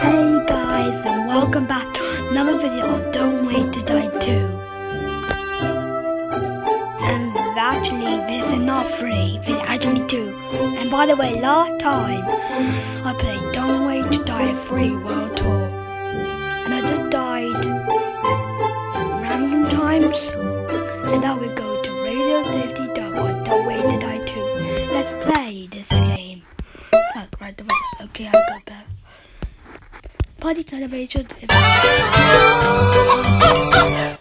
Hey guys, and welcome back to another video of Don't Wait to Die 2. And actually, this is not free, this is actually 2. And by the way, last time I played Don't Wait to Die 3 World Tour. And I just died random times. And now we go to Radio Safety Double, Don't Wait to Die 2. Let's play this game. Oh, right away. Okay, I got that. Party celebration.